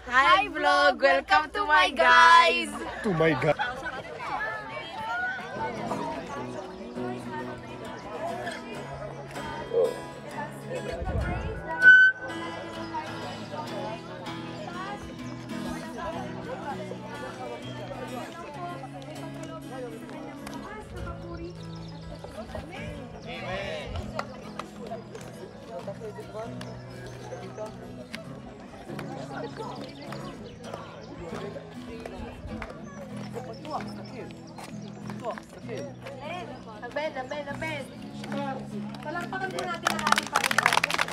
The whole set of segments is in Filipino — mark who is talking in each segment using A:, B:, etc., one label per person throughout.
A: Hi vlog! Welcome to my guys!
B: To my God.
A: Labed. Palakpakan po natin ang ating Panginoon.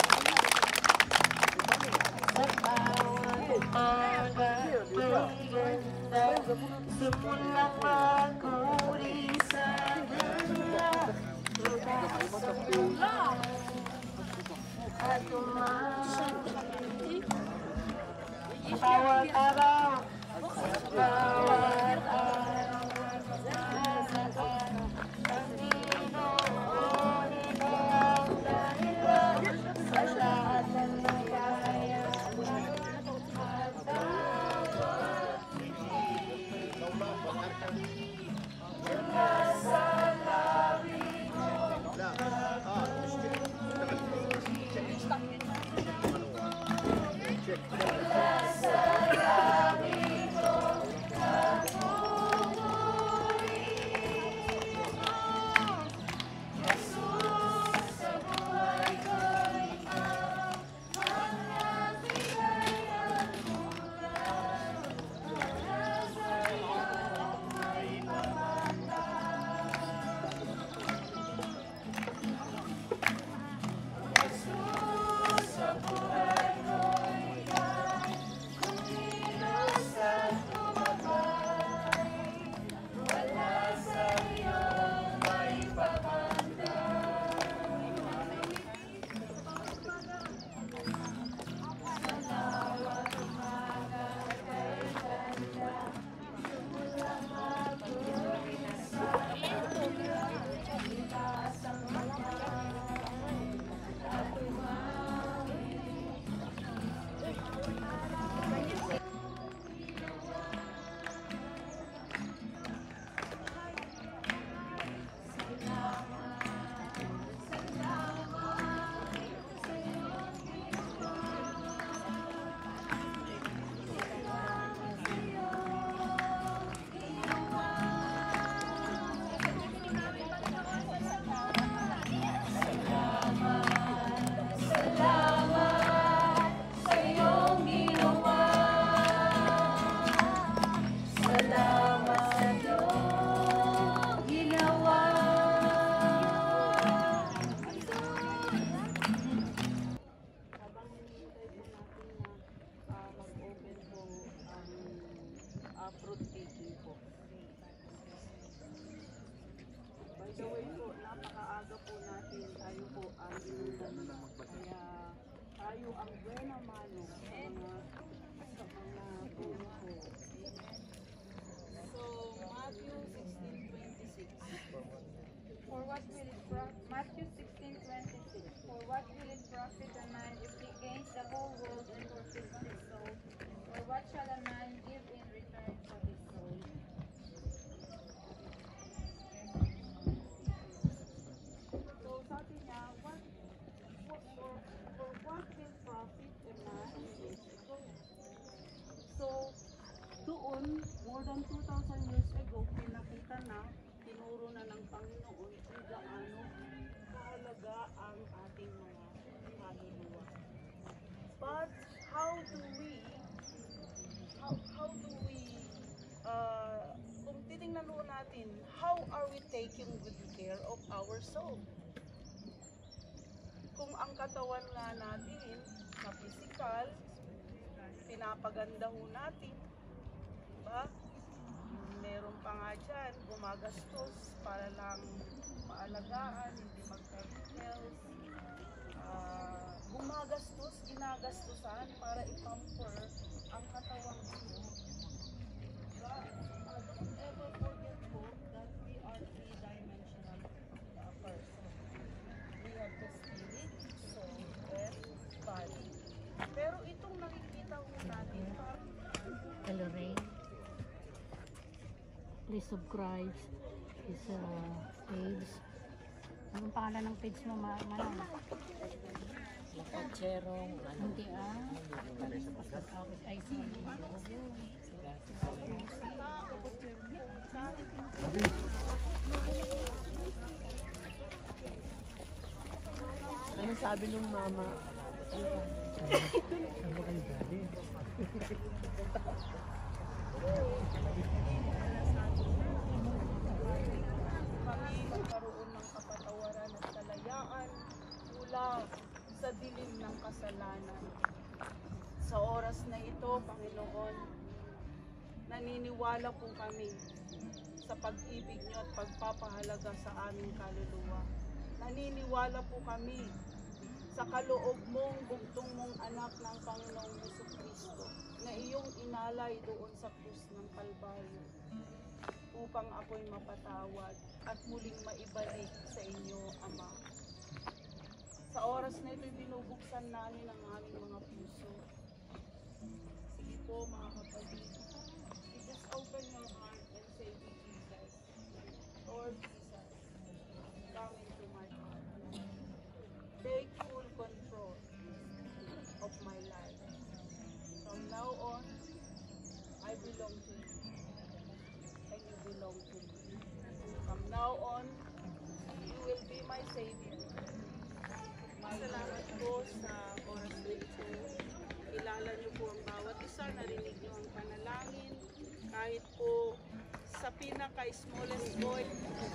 A: Simulang maguri sa ganda sa pulang at umasakit bawat araw bawat araw ang Panginoon ikaw dahilan sa lahat ng nagaya at fruit taking po. By the way po, napakaaga po natin. Tayo po ang inulan. Kaya tayo ang buena mano sa mga puno po. So, Matthew 16:26. For what will it profit? Matthew 16:26. For what will it profit a man if he gains the whole world and forfeits his soul? Or what shall a man give in return for his soul? So sabi niya, for what will profit a man if he goes? So doon, more than 2,000 years ago, pinakita na, tinuro na ng Panginoon kung gaano kahalaga ang ating mga kaluluwa. But how do we kung titingnan mo natin, how are we taking good care of our soul? Kung ang katawan nga natin sa physical, pinapaganda ho natin, diba? Meron pa nga dyan, gumagastos para lang maalagaan, hindi magka-health. Gumagastos, ginagastusan para ipamper ang katawang ito. Don't ever forget po that we are three-dimensional person. We have the spirit, soul, and body. Pero itong nakikita ho natin, parang
B: Please subscribe his page. Anong pangalan ng page mo, Manang?
C: Lakotserong,
B: Hindi ay si
C: ano sabi ng mama?
D: Ano kayo dali?
A: Kami magkaroon ng kapatawaran at kalayaan mula sa dilim ng kasalanan. Sa oras na ito, Panginoon, naniniwala po kami sa pag-ibig niyo at pagpapahalaga sa aming kaluluwa. Naniniwala po kami sa kaloob mong bugtong mong anak ng Panginoong Jesucristo na iyong inalay doon sa krus ng Kalbaryo upang ako'y mapatawad at muling maibalik sa inyo, Ama. Sa oras na ito'y binubuksan namin ang aming mga puso. Sige po, mga kapatid. You just open your heart and say to Jesus, Lord Jesus, come into my heart. Take full control of my life. From now on, I belong to you. And you belong to me. From now on, you will be my Savior. Salamat po sa oras na ito. Kilala niyo po ang bawat isa, narinig niyo ang panalangin. Kahit po sa pinaka-smallest boy.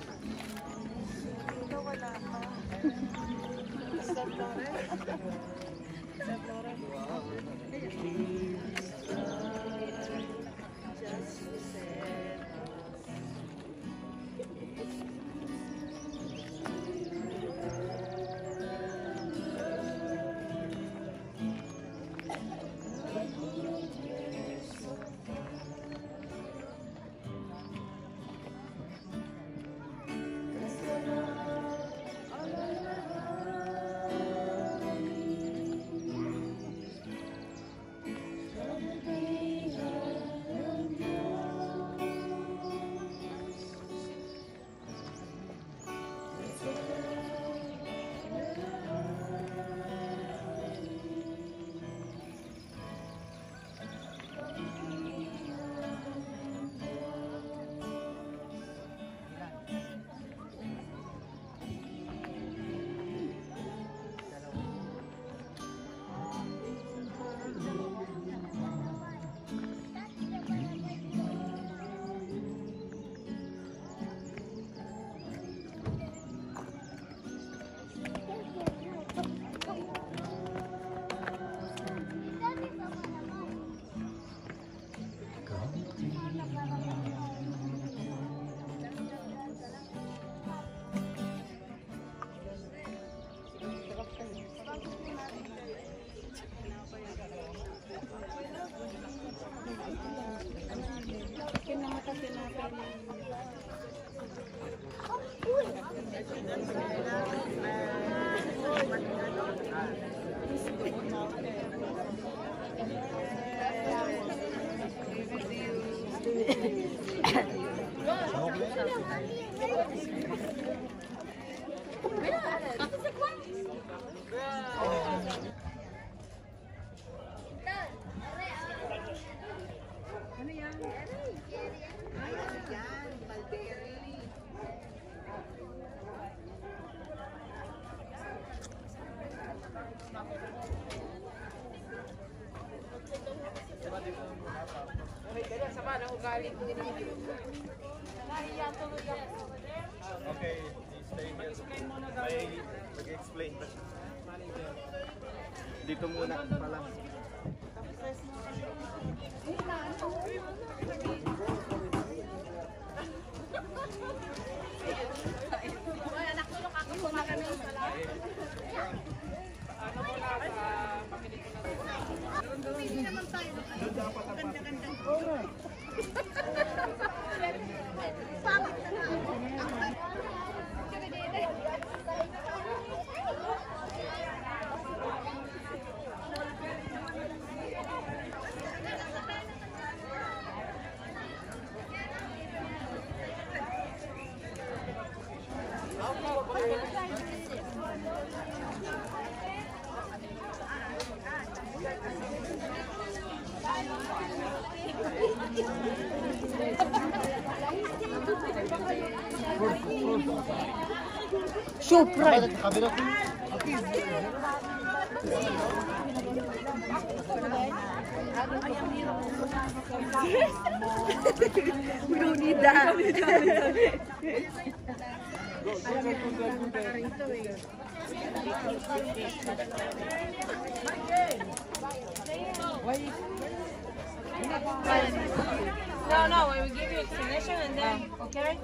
A: Ito wala pa. Sa Tloric. Sa Tloric. Just to say. Ano yan? Ay, yan. Mulberry. Sama na ugali ko din. Nahiya tuloy ako.
D: Okay, stay here. Mag-explain pa siya. Dito muna pala.
A: Anak tulong ako kumakan ng salamat. Ano mo na pamili ko na. Hindi naman tayo. Ganda-gandang ko. Pangit na nga.
B: Surprise! We don't need that.
C: No, we will give you explanation and then, okay?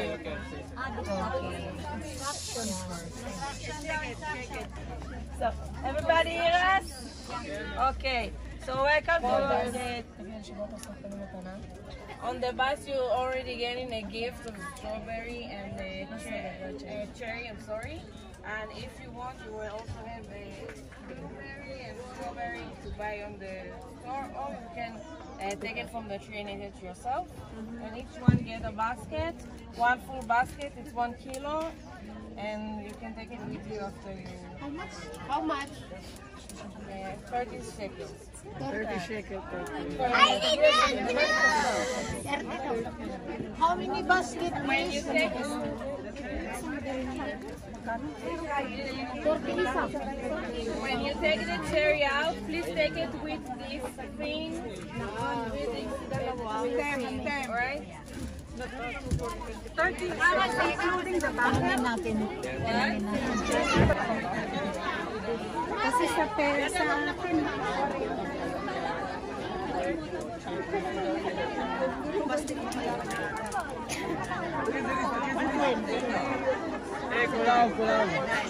C: So, everybody hear us? Okay, so welcome to the... On the bus, you're already getting a gift of strawberry and cherry, I'm sorry. And if you want, you will also have a blueberry and strawberry to buy on the store, or you can take it from the tree and eat it yourself. And each one get a basket, one full basket, it's 1 kilo, and you can take it with you after you.
B: How much?
C: 30 shekels.
B: 30 shekels.
C: How many baskets? When you take when you take the cherry out, please take it with this thing. Alright?
A: 30 including the basket. Kasi sa pesa.
D: Kulang.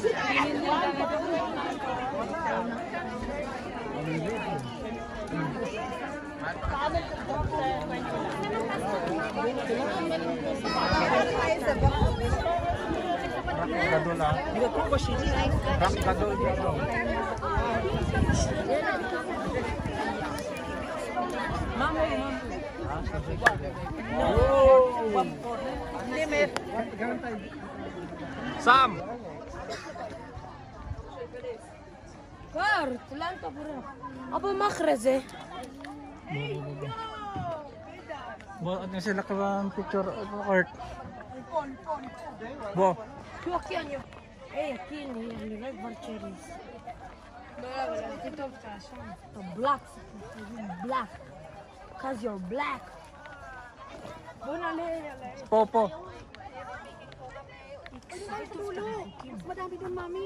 D: Sam.
B: Kar, tulan ka pura. Apa makreze?
D: Bo, ano sila ka picture art? Bo.
B: Aqui, ó. Ei, aqui, né? Vai cherries. The black. Black. Cause you're black.
D: Popo.
B: Mas madami dun, mami.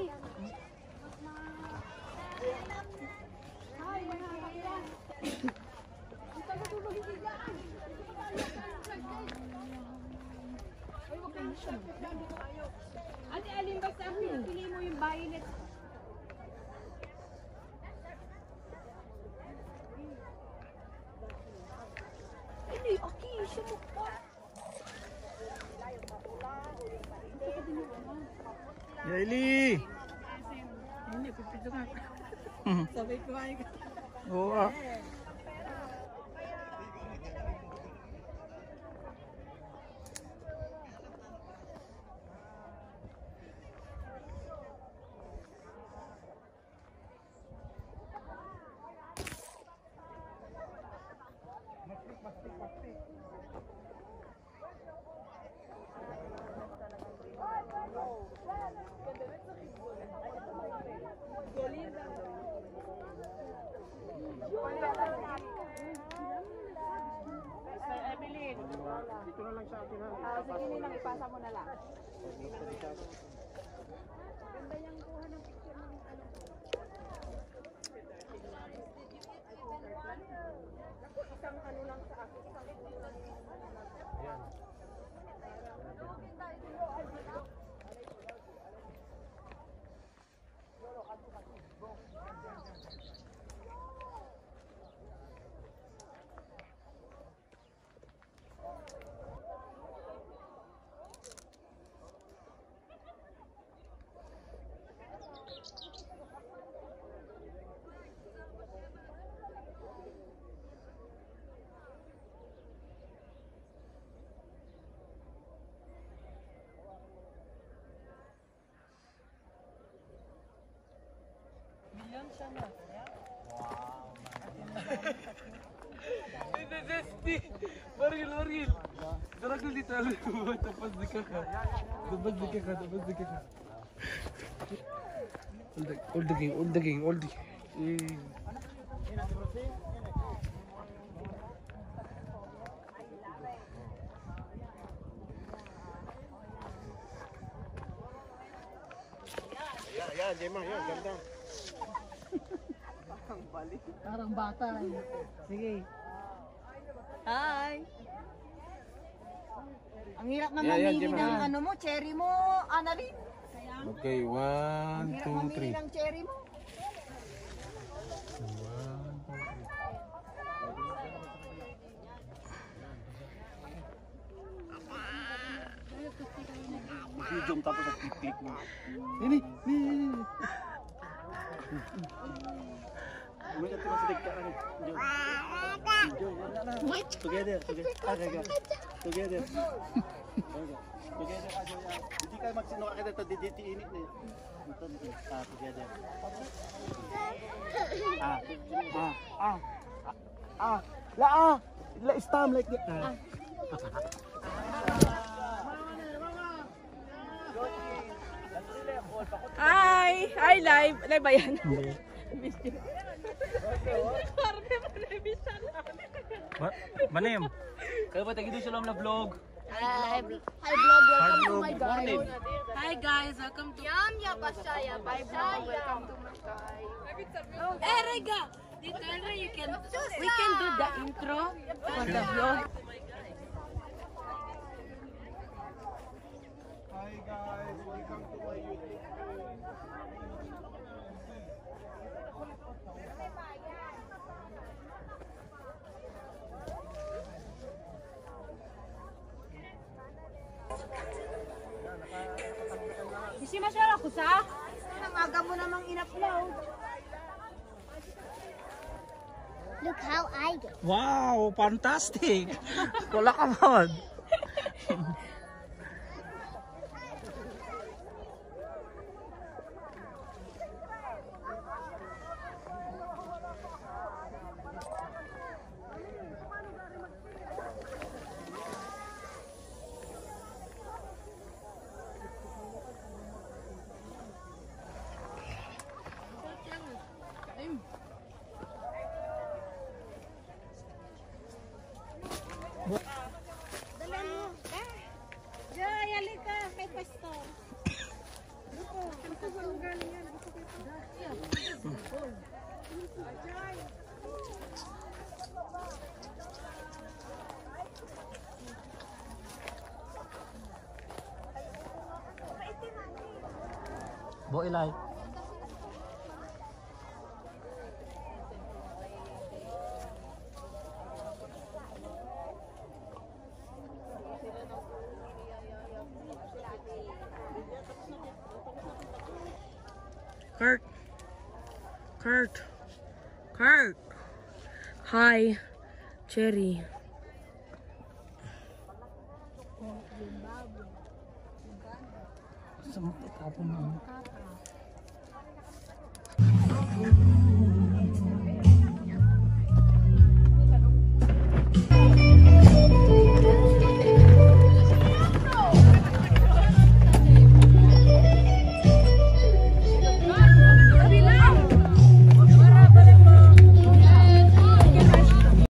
C: Ate, alin ba sa pinipili mo yung violet?
B: Hindi, okay. Siya mo pa.
D: Yaili.
A: Hindi, pipito nga. Sabay ko ay.
D: Oo ah.
C: Evelyn.
D: Dito na lang sa akin ha.
C: Sige nilang ipasa mo na lang.
E: Maril. Darag ko dito. Tapos di ka. All the king.
F: Yan, Jemma, yan, ganda.
B: Parang bata. Sige.
G: Hi! Ang hirap na
F: Yeah,
G: mamili
F: Gemma,
G: ng
F: yeah.
G: ano mo, cherry mo, Annalyn.
F: Okay, 1,
G: Ang hirap
F: 2,
G: mamili
F: 3.
G: ng cherry mo.
F: Zoom tapos nag-click mo. Ini. Uwi ka tumas sa ano. Together. Together. Hindi ka magsino ka kita diditi init ni. Together. La stam like that.
C: Hi, live ba yan?
D: Manim.
E: Kaya ba tagi doon na vlog?
G: Hi vlog, welcome to my garden.
C: Hi guys, welcome to
G: Pasaya, welcome to my garden.
C: Erega! We can do the intro for the vlog.
F: Hi guys, welcome to my YouTube.
B: Isi masyara ko sa?
G: Ang aga mo namang in-upload.
H: Look how I get.
D: Wow, fantastic. Wala ka man.
B: Jay, halika. May pwesto.
D: Bo ilay.
C: Kurt. Hi, Cherry.
D: Sa mga tapon mo.